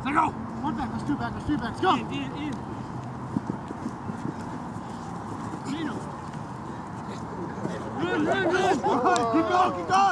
Say go. One back. Let's do back. Let's do back. Let's go. In. Good. Keep going.